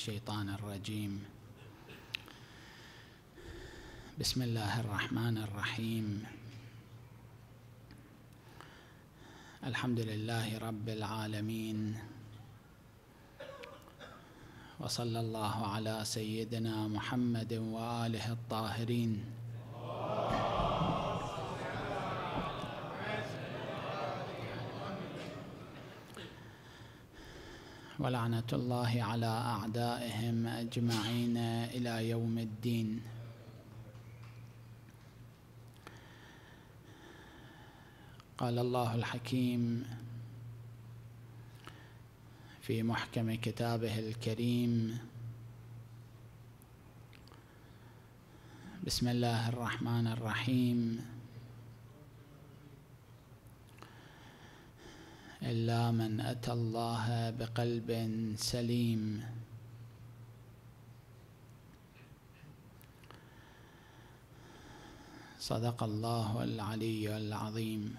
الشيطان الرجيم. بسم الله الرحمن الرحيم. الحمد لله رب العالمين، وصلى الله على سيدنا محمد وآله الطاهرين. ولعنة الله على أعدائهم أجمعين إلى يوم الدين. قال الله الحكيم في محكم كتابه الكريم: بسم الله الرحمن الرحيم. إلا من أتى الله بقلب سليم. صدق الله العلي العظيم.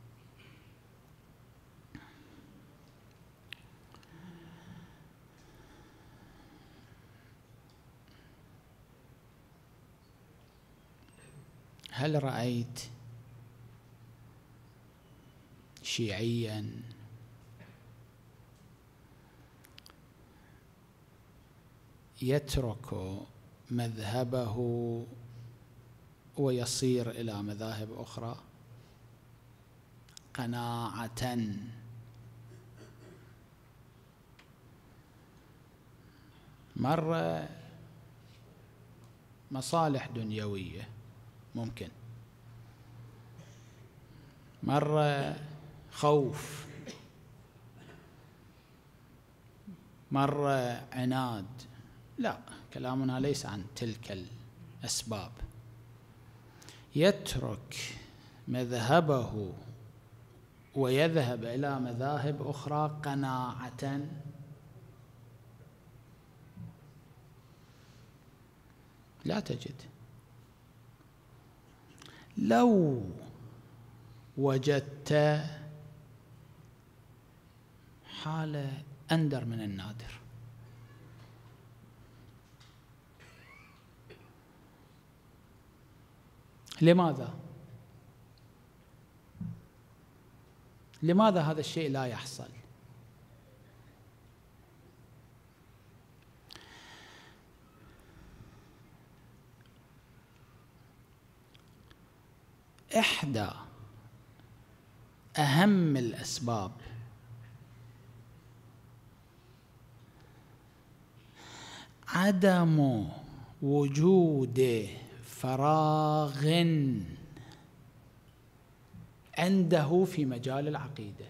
هل رأيت شيعيا يترك مذهبه ويصير إلى مذاهب أخرى قناعة؟ مرة مصالح دنيوية ممكن، مرة خوف، مرة عناد. لا، كلامنا ليس عن تلك الأسباب. يترك مذهبه ويذهب إلى مذاهب أخرى قناعة. لا تجد. لو وجدت حالة أندر من النادر. لماذا؟ لماذا هذا الشيء لا يحصل؟ إحدى أهم الأسباب عدم وجود فراغ عنده في مجال العقيدة.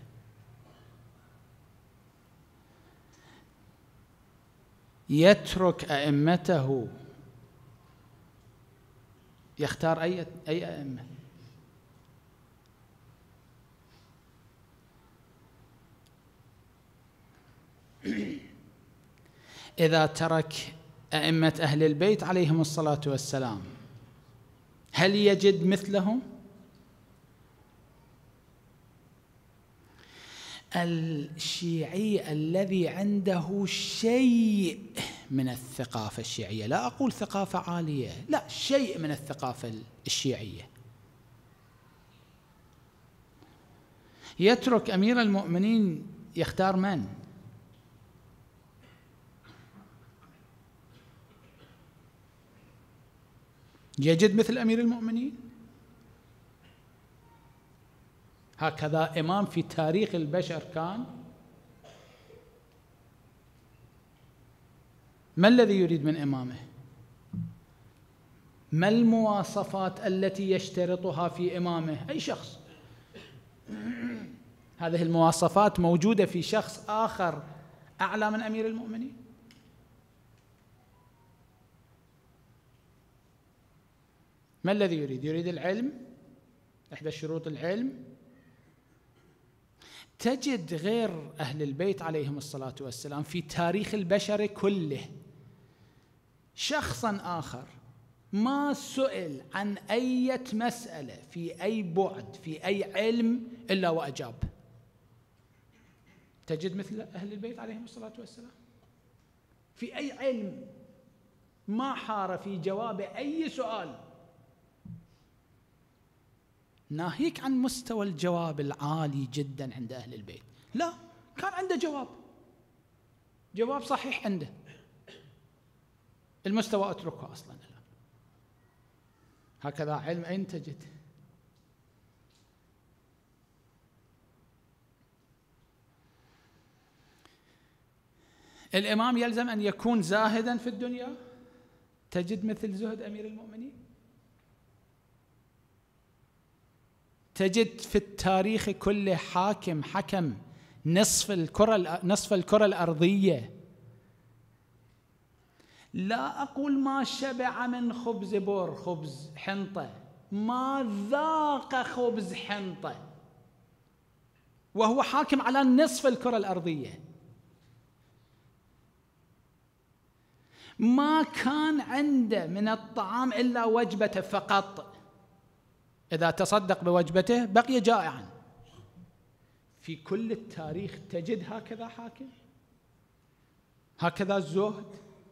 يترك أئمته، يختار أي أئمة. إذا ترك أئمة أهل البيت عليهم الصلاة والسلام، هل يجد مثلهم؟ الشيعي الذي عنده شيء من الثقافة الشيعية، لا أقول ثقافة عالية، لا، شيء من الثقافة الشيعية، يترك أمير المؤمنين يختار من؟ يجد مثل أمير المؤمنين؟ هكذا إمام في تاريخ البشر كان؟ ما الذي يريد من إمامه؟ ما المواصفات التي يشترطها في إمامه؟ أي شخص. هذه المواصفات موجودة في شخص آخر أعلى من أمير المؤمنين؟ ما الذي يريد؟ يريد العلم، إحدى شروط العلم. تجد غير أهل البيت عليهم الصلاة والسلام في تاريخ البشر كله شخصاً آخر ما سئل عن أي مسألة في أي بعد في أي علم إلا وأجاب. تجد مثل أهل البيت عليهم الصلاة والسلام؟ في أي علم، ما حار في جواب أي سؤال، ناهيك عن مستوى الجواب العالي جدا عند أهل البيت. لا، كان عنده جواب صحيح عنده. المستوى أتركه أصلا الآن. هكذا علم أين تجد؟ الإمام يلزم أن يكون زاهدا في الدنيا، تجد مثل زهد أمير المؤمنين. تجد في التاريخ كله حكم نصف الكرة الأرضية، لا أقول ما شبع من خبز بور، خبز حنطة، ما ذاق خبز حنطة وهو حاكم على نصف الكرة الأرضية. ما كان عنده من الطعام إلا وجبته فقط، إذا تصدق بوجبته بقي جائعا. في كل التاريخ تجد هكذا حاكم، هكذا الزهد.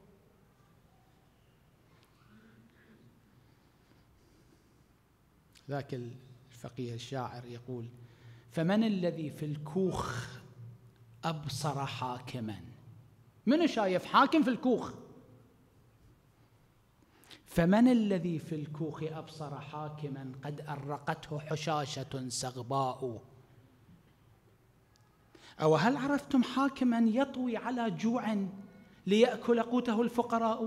ذاك الفقيه الشاعر يقول: فمن الذي في الكوخ أبصر حاكما؟ من شايف حاكم في الكوخ؟ فمن الذي في الكوخ أبصر حاكما قد أرقته حشاشة سغباء؟ أو هل عرفتم حاكما يطوي على جوع ليأكل قوته الفقراء؟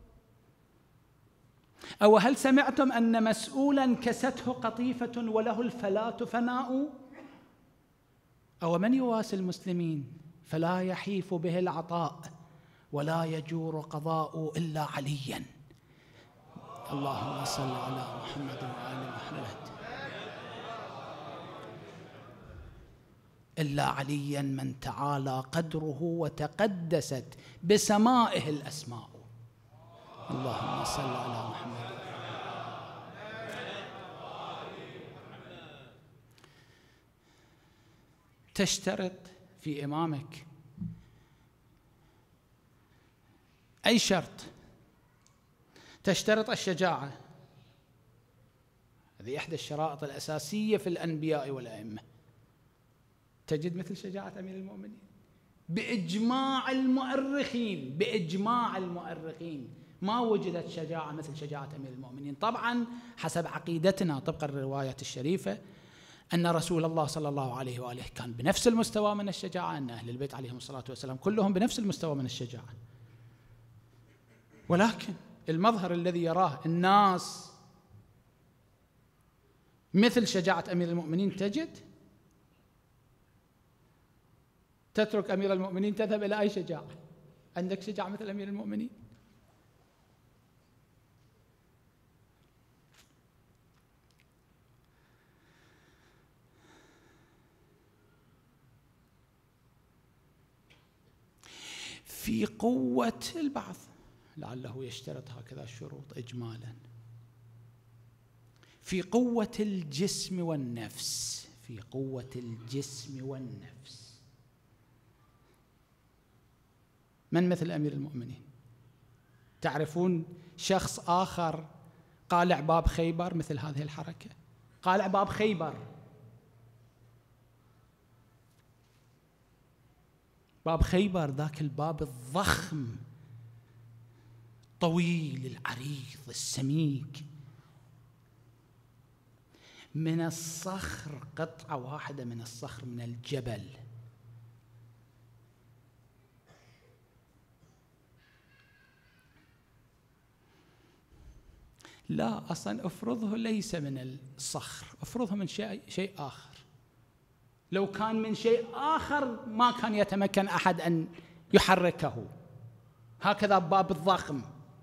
أو هل سمعتم أن مسؤولا كسته قطيفة وله الفلاة فناء؟ أو من يواسي المسلمين فلا يحيف به العطاء ولا يجور قضاء إلا عليا. اللهم صل على محمد وآل محمد. إلا عليا من تعالى قدره وتقدست بسمائه الأسماء. اللهم صل على محمد. تشترط في إمامك أي شرط؟ تشترط الشجاعة، هذه إحدى الشرائط الأساسية في الأنبياء والأئمة. تجد مثل شجاعة أمير المؤمنين بإجماع المؤرخين ما وجدت شجاعة مثل شجاعة أمير المؤمنين. طبعا حسب عقيدتنا طبق الرواية الشريفة أن رسول الله صلى الله عليه وآله كان بنفس المستوى من الشجاعة، أن أهل البيت عليهم الصلاة والسلام كلهم بنفس المستوى من الشجاعة، ولكن المظهر الذي يراه الناس مثل شجاعة أمير المؤمنين تجد. تترك أمير المؤمنين تذهب إلى أي شجاعة؟ عندك شجاعة مثل أمير المؤمنين؟ في قوة البعض لعله يشترط هكذا الشروط إجمالا، في قوة الجسم والنفس، في قوة الجسم والنفس. من مثل أمير المؤمنين؟ تعرفون شخص آخر قالع باب خيبر مثل هذه الحركة؟ قالع باب خيبر، باب خيبر ذاك الباب الضخم طويل العريض السميك، من الصخر، قطعة واحدة من الصخر من الجبل، لا أصلا أفرضه ليس من الصخر، أفرضه من شيء آخر. لو كان من شيء آخر ما كان يتمكن أحد أن يحركه. هكذا باب الضخم،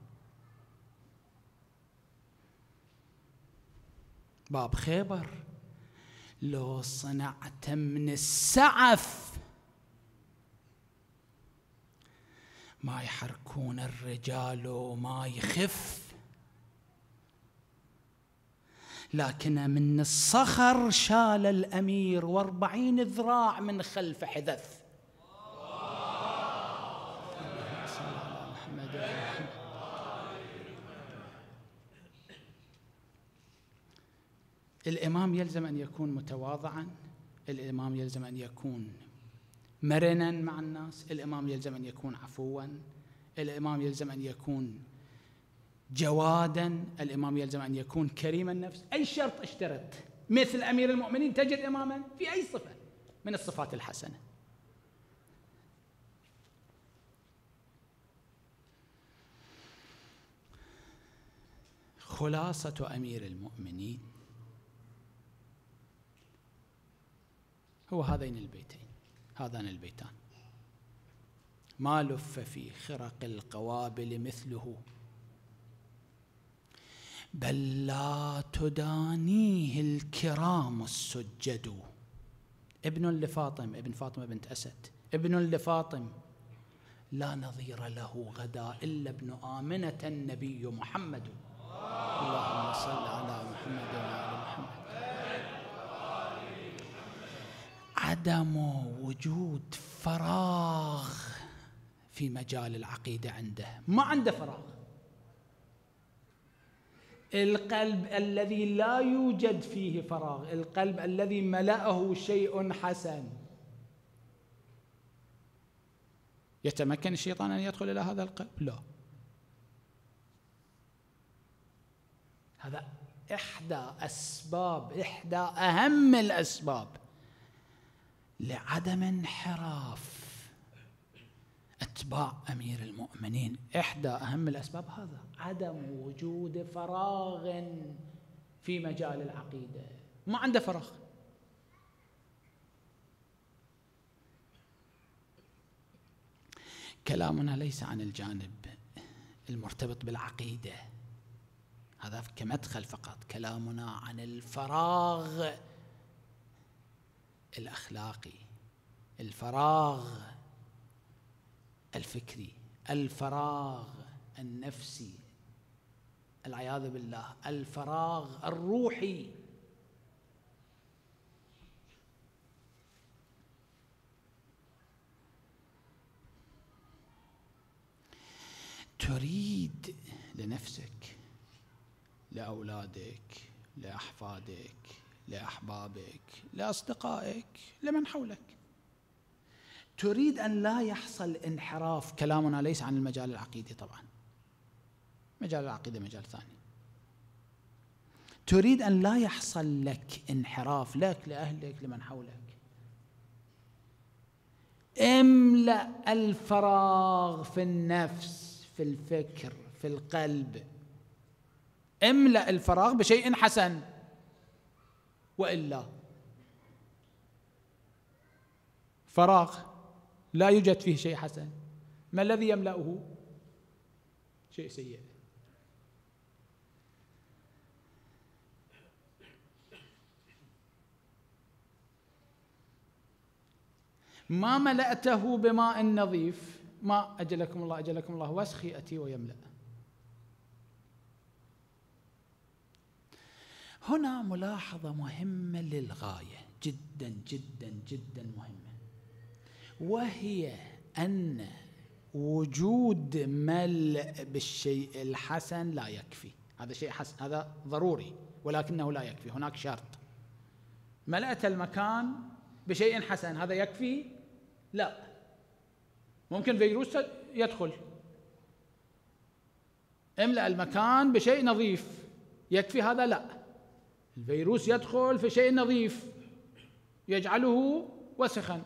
باب خيبر لو صنعت من السعف ما يحركون الرجال وما يخف، لكن من الصخر شال الأمير 40 ذراع من خلف حذف. الإمام يلزم أن يكون متواضعا، الإمام يلزم أن يكون مرنا مع الناس، الإمام يلزم أن يكون عفوا، الإمام يلزم أن يكون جوادا، الإمام يلزم أن يكون كريم النفس. أي شرط اشترط مثل أمير المؤمنين تجد إماما في أي صفة من الصفات الحسنة. خلاصة أمير المؤمنين هو هذين البيتان: ما لف في خرق القوابل مثله، بل لا تدانيه الكرام السجد. ابن لفاطم، ابن فاطمة بنت أسد، ابن لفاطم لا نظير له غدا إلا ابن آمنة النبي محمد. اللهم صل على محمد وعلى محمد. عدم وجود فراغ في مجال العقيدة عنده، ما عنده فراغ. القلب الذي لا يوجد فيه فراغ، القلب الذي ملأه شيء حسن، يتمكن الشيطان أن يدخل إلى هذا القلب؟ لا. هذا إحدى أهم الأسباب لعدم انحراف أتباع أمير المؤمنين. إحدى أهم الأسباب هذا عدم وجود فراغ في مجال العقيدة، ما عنده فراغ. كلامنا ليس عن الجانب المرتبط بالعقيدة، هذا كمدخل فقط. كلامنا عن الفراغ الأخلاقي، الفراغ الفكري، الفراغ النفسي، العياذ بالله، الفراغ الروحي. تريد لنفسك، لأولادك، لأحفادك، لأحبابك، لأصدقائك، لمن حولك، تريد أن لا يحصل انحراف. كلامنا ليس عن المجال العقيدي طبعا، مجال العقيدة مجال ثاني. تريد أن لا يحصل لك انحراف، لك، لأهلك، لمن حولك. املأ الفراغ في النفس، في الفكر، في القلب. املأ الفراغ بشيء حسن، وإلا فراغ لا يوجد فيه شيء حسن، ما الذي يملأه؟ شيء سيء. ما ملأته بماء نظيف، ما أجلكم الله أجلكم الله، وسخ يأتي ويملأ. هنا ملاحظة مهمة للغاية، جدا جدا جدا مهمة، وهي أن وجود ملء بالشيء الحسن لا يكفي. هذا شيء حسن، هذا ضروري، ولكنه لا يكفي. هناك شرط. ملأت المكان بشيء حسن، هذا يكفي؟ لا، ممكن فيروس يدخل. املأ المكان بشيء نظيف، يكفي هذا؟ لا، الفيروس يدخل في شيء نظيف يجعله وسخا.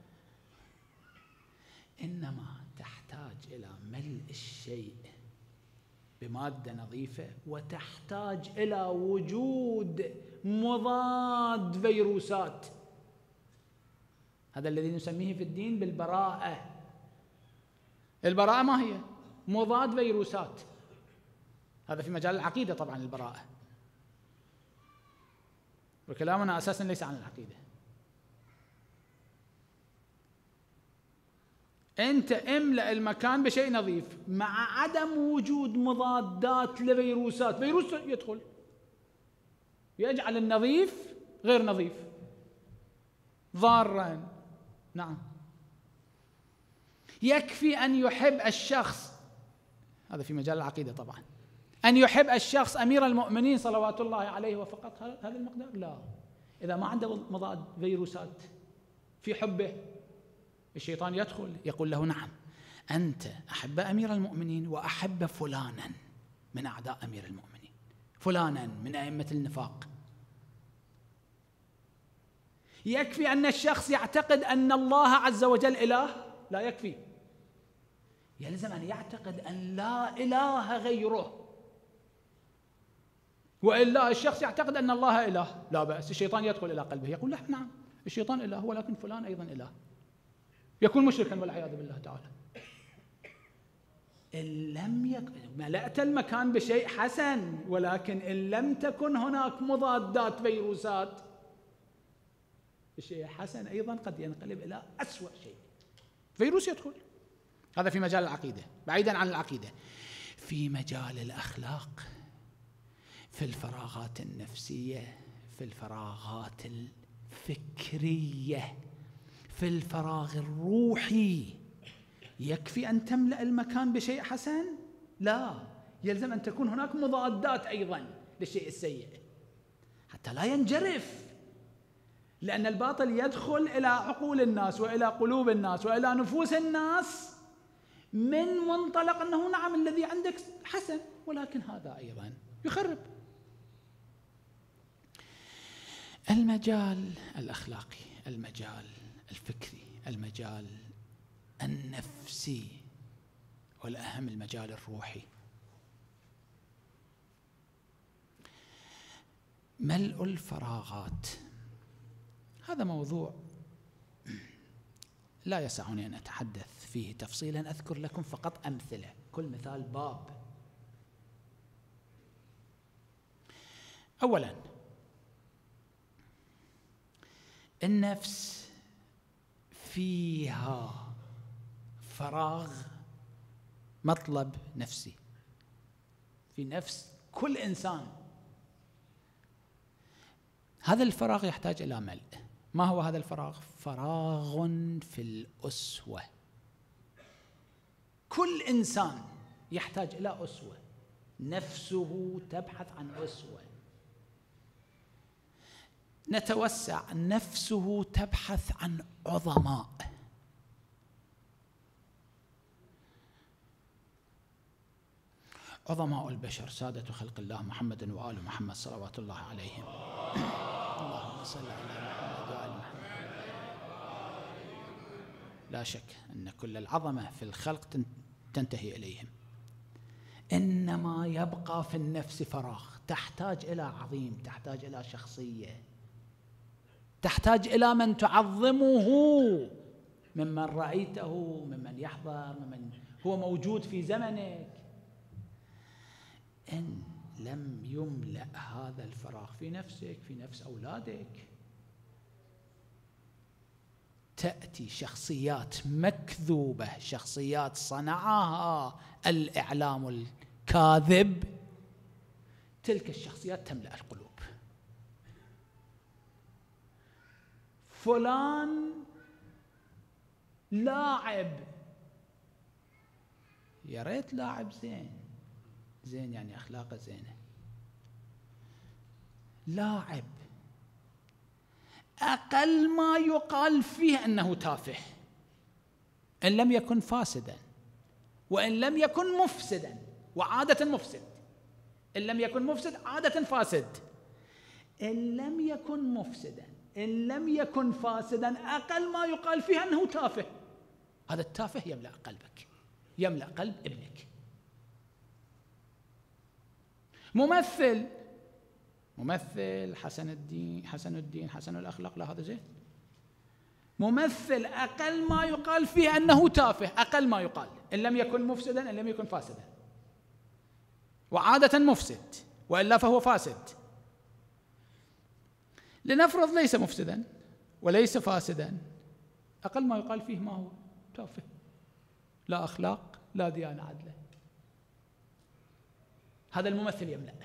إنما تحتاج إلى ملء الشيء بمادة نظيفة، وتحتاج إلى وجود مضاد فيروسات. هذا الذي نسميه في الدين بالبراءة. البراءة ما هي؟ مضاد فيروسات. هذا في مجال العقيدة طبعا البراءة، وكلامنا أساسا ليس عن العقيدة. أنت املأ المكان بشيء نظيف مع عدم وجود مضادات لفيروسات. فيروس يدخل يجعل النظيف غير نظيف، ضارا. نعم، يكفي أن يحب الشخص، هذا في مجال العقيدة طبعا، أن يحب الشخص أمير المؤمنين صلوات الله عليه وفقط هذا المقدار؟ لا. إذا ما عنده مضاد فيروسات في حبه، الشيطان يدخل يقول له نعم أنت أحب أمير المؤمنين وأحب فلانا من أعداء أمير المؤمنين، فلانا من أئمة النفاق. يكفي أن الشخص يعتقد أن الله عز وجل إله؟ لا يكفي، يلزم أن يعتقد أن لا إله غيره. وإلا الشخص يعتقد أن الله إله، لا بأس، الشيطان يدخل إلى قلبه يقول لا نعم الشيطان إله ولكن فلان أيضا إله، يكون مشركا والعياذ بالله تعالى. إن لم يكن ملأت المكان بشيء حسن، ولكن إن لم تكن هناك مضادات فيروسات، الشيء حسن أيضا قد ينقلب إلى أسوأ شيء، فيروس يدخل. هذا في مجال العقيدة. بعيدا عن العقيدة، في مجال الأخلاق، في الفراغات النفسية، في الفراغات الفكرية، في الفراغ الروحي، يكفي أن تملأ المكان بشيء حسن؟ لا، يلزم أن تكون هناك مضادات أيضا للشيء السيء حتى لا ينجرف، لأن الباطل يدخل إلى عقول الناس وإلى قلوب الناس وإلى نفوس الناس من منطلق أنه نعم الذي عندك حسن، ولكن هذا أيضا يخرب. المجال الأخلاقي، المجال الفكري، المجال النفسي، والأهم المجال الروحي، ملء الفراغات. هذا موضوع لا يسعني أن أتحدث فيه تفصيلا، أذكر لكم فقط أمثلة، كل مثال باب. أولا، النفس فيها فراغ، مطلب نفسي في نفس كل إنسان، هذا الفراغ يحتاج إلى ملء. ما هو هذا الفراغ؟ فراغ في الأسوة. كل إنسان يحتاج إلى أسوة، نفسه تبحث عن أسوة. نتوسع، نفسه تبحث عن عظماء. عظماء البشر سادة خلق الله محمد وآل محمد صلوات الله عليهم. اللهم صل على محمد وآل محمد. لا شك أن كل العظمة في الخلق تنتهي إليهم، إنما يبقى في النفس فراغ، تحتاج إلى عظيم، تحتاج إلى شخصية، تحتاج إلى من تعظمه، ممن رأيته، ممن يحضر، ممن هو موجود في زمنك. إن لم يملأ هذا الفراغ في نفسك، في نفس أولادك، تأتي شخصيات مكذوبة، شخصيات صنعها الإعلام الكاذب، تلك الشخصيات تملأ القلوب. فلان لاعب، يا ريت لاعب زين، زين يعني أخلاقه زينة. لاعب أقل ما يقال فيه أنه تافه، إن لم يكن فاسدا، وإن لم يكن مفسدا، وعادة مفسد. إن لم يكن مفسد عادة فاسد. إن لم يكن مفسدا، إن لم يكن فاسدا، أقل ما يقال فيه أنه تافه. هذا التافه يملأ قلبك، يملأ قلب ابنك. ممثل حسن الدين حسن الأخلاق، لا هذا زين. ممثل أقل ما يقال فيه أنه تافه، أقل ما يقال، إن لم يكن مفسدا، إن لم يكن فاسدا، وعادة مفسد، وإلا فهو فاسد. لنفرض ليس مفسدا وليس فاسدا، أقل ما يقال فيه ما هو؟ تافه، لا أخلاق، لا ديانة عدلة. هذا الممثل يملأ.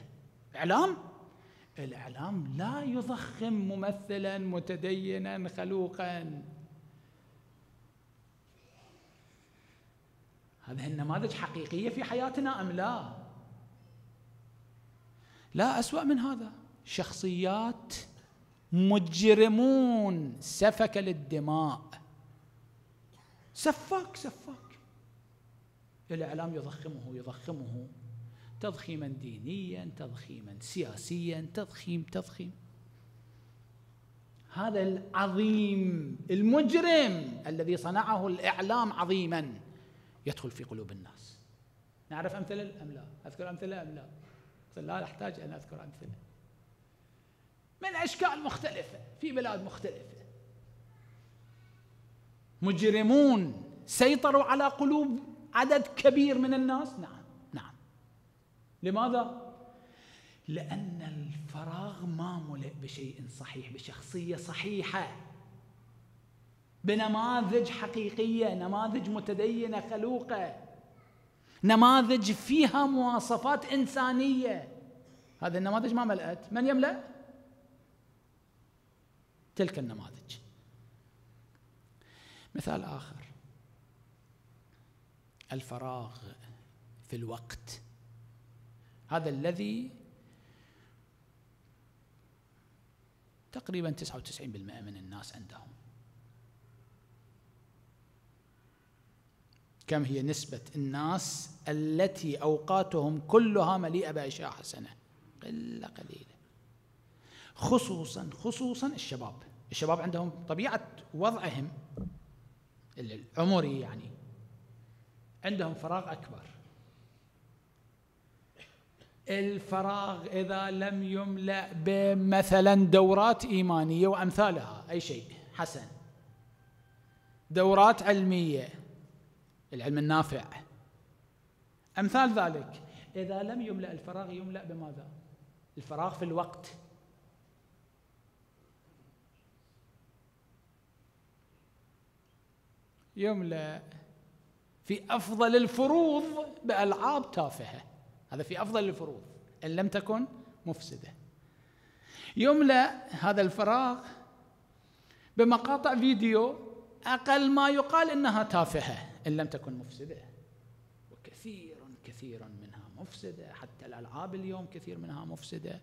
الإعلام لا يضخم ممثلا متدينا خلوقا. هذه النماذج حقيقية في حياتنا أم لا؟ لا أسوأ من هذا، شخصيات مجرمون، سفك للدماء، سفاك. الإعلام يضخمه تضخيما دينيا، تضخيما سياسيا، تضخيم. هذا العظيم المجرم الذي صنعه الإعلام عظيما يدخل في قلوب الناس. نعرف أمثلة أم لا؟ أذكر أمثلة أم لا؟ لا أحتاج أن أذكر أمثلة من أشكال مختلفة في بلاد مختلفة. مجرمون سيطروا على قلوب عدد كبير من الناس. نعم. لماذا؟ لأن الفراغ ما ملئ بشيء صحيح، بشخصية صحيحة، بنماذج حقيقية، نماذج متدينة خلوقة، نماذج فيها مواصفات إنسانية. هذه النماذج ما ملأت، من يملأ؟ تلك النماذج. مثال آخر، الفراغ في الوقت، هذا الذي تقريبا 99% من الناس عندهم. كم هي نسبة الناس التي أوقاتهم كلها مليئة بأشياء حسنة؟ قليلة. خصوصا الشباب عندهم طبيعة وضعهم العمري، يعني عندهم فراغ أكبر. الفراغ إذا لم يملأ بمثلا دورات إيمانية وأمثالها، أي شيء حسن، دورات علمية، العلم النافع، أمثال ذلك، إذا لم يملأ الفراغ يملأ بماذا؟ الفراغ في الوقت. يملأ في أفضل الفروض بألعاب تافهة، هذا في أفضل الفروض إن لم تكن مفسدة. يملأ هذا الفراغ بمقاطع فيديو أقل ما يقال إنها تافهة إن لم تكن مفسدة، وكثير منها مفسدة. حتى الألعاب اليوم كثير منها مفسدة.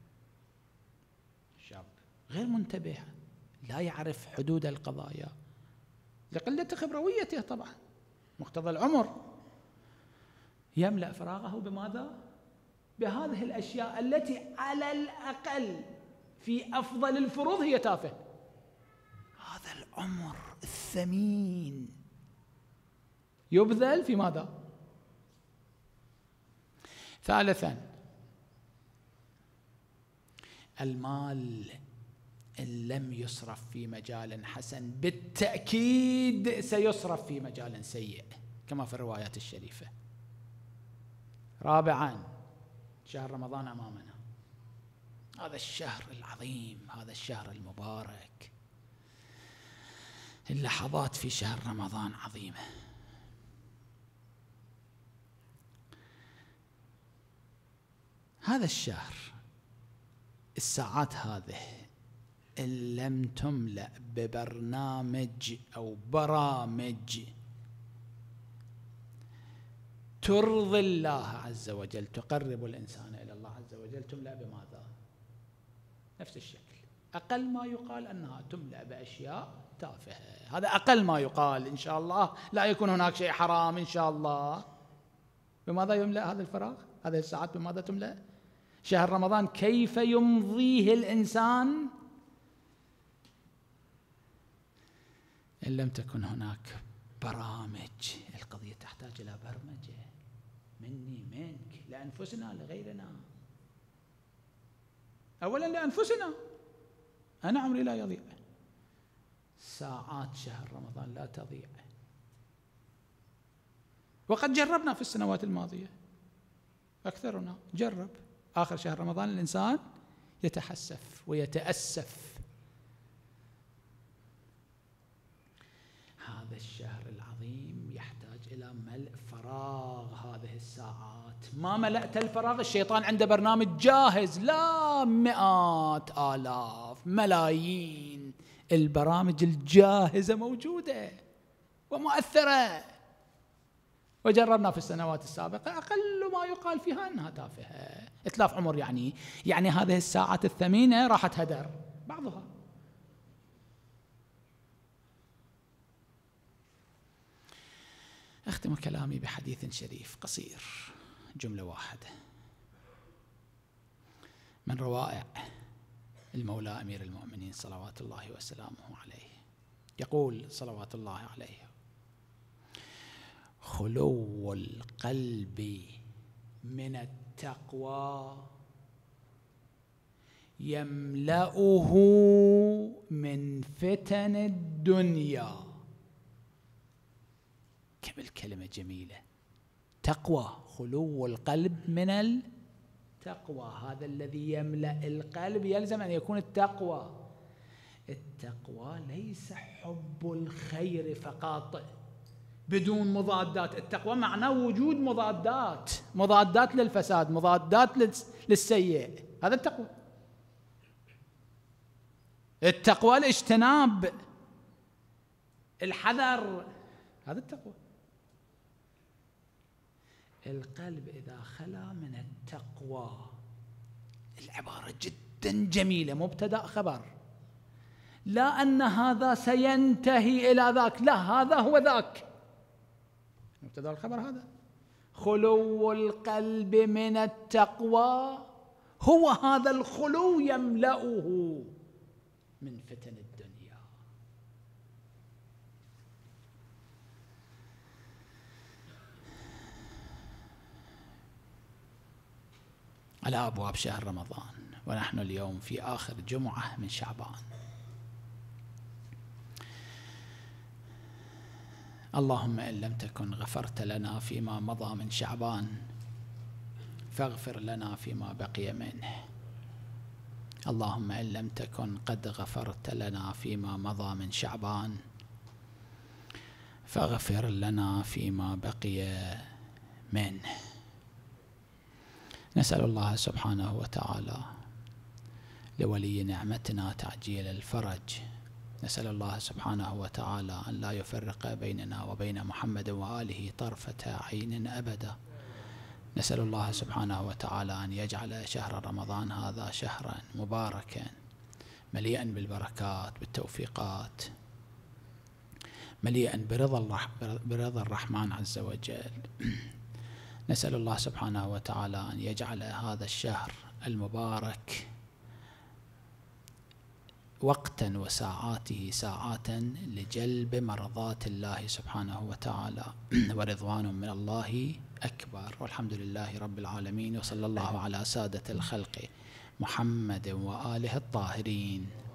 الشاب غير منتبه، لا يعرف حدود القضايا لقلة خبرويته، طبعا مقتضى العمر. يملأ فراغه بماذا؟ بهذه الأشياء التي على الأقل في أفضل الفروض هي تافهة. هذا العمر الثمين يبذل في ماذا؟ ثالثا، المال إن لم يصرف في مجال حسن بالتأكيد سيصرف في مجال سيء كما في الروايات الشريفة. رابعا، شهر رمضان أمامنا، هذا الشهر العظيم، هذا الشهر المبارك. اللحظات في شهر رمضان عظيمة. هذا الشهر الساعات هذه إن لم تملأ ببرنامج أو برامج ترضي الله عز وجل، تقرب الإنسان إلى الله عز وجل، تملأ بماذا؟ نفس الشكل. أقل ما يقال أنها تملأ بأشياء تافهة، هذا أقل ما يقال. إن شاء الله لا يكون هناك شيء حرام إن شاء الله. بماذا يملأ هذا الفراغ؟ هذه الساعات بماذا تملأ؟ شهر رمضان كيف يمضيه الإنسان إن لم تكن هناك برامج؟ القضية تحتاج إلى برمجة مني منك، لأنفسنا لغيرنا. أولا لأنفسنا، أنا عمري لا يضيع، ساعات شهر رمضان لا تضيع. وقد جربنا في السنوات الماضية، أكثرنا جرب آخر شهر رمضان الإنسان يتحسف ويتأسف. هذا الشهر العظيم يحتاج إلى ملء فراغ هذه الساعات. ما ملأت الفراغ، الشيطان عنده برنامج جاهز، لا مئات آلاف ملايين، البرامج الجاهزة موجودة ومؤثرة وجربنا في السنوات السابقة أقل ما يقال فيها أنها تافهة. إتلاف عمر يعني هذه الساعات الثمينة راحت هدر بعضها. أختم كلامي بحديث شريف قصير، جملة واحدة من روائع المولى أمير المؤمنين صلوات الله وسلامه عليه. يقول صلوات الله عليه: خلو القلب من التقوى يملأه من فتن الدنيا. كم الكلمة جميلة، تقوى، خلو القلب من التقوى، هذا الذي يملأ القلب يلزم أن يكون التقوى. التقوى ليس حب الخير فقط بدون مضادات، التقوى معناه وجود مضادات للفساد، مضادات للسيء، هذا التقوى. التقوى الاجتناب، الحذر، هذا التقوى. القلب إذا خلا من التقوى، العبارة جدا جميلة، مبتدأ خبر، لا أن هذا سينتهي إلى ذاك، لا، هذا هو ذاك، مبتدأ الخبر هذا. خلو القلب من التقوى هو هذا الخلو يملأه من فتن الدنيا. على أبواب شهر رمضان، ونحن اليوم في آخر جمعة من شعبان. اللهم إن لم تكن غفرت لنا فيما مضى من شعبان فاغفر لنا فيما بقي منه. اللهم إن لم تكن قد غفرت لنا فيما مضى من شعبان فاغفر لنا فيما بقي منه. نسأل الله سبحانه وتعالى لولي نعمتنا تعجيل الفرج. نسأل الله سبحانه وتعالى أن لا يفرق بيننا وبين محمد وآله طرفة عين أبدا. نسأل الله سبحانه وتعالى أن يجعل شهر رمضان هذا شهرا مباركا مليئا بالبركات بالتوفيقات، مليئا برضا الرحمن عز وجل. نسأل الله سبحانه وتعالى أن يجعل هذا الشهر المبارك وقتا وساعاته ساعات لجلب مرضات الله سبحانه وتعالى، ورضوان من الله أكبر. والحمد لله رب العالمين، وصلى الله على سادة الخلق محمد وآله الطاهرين.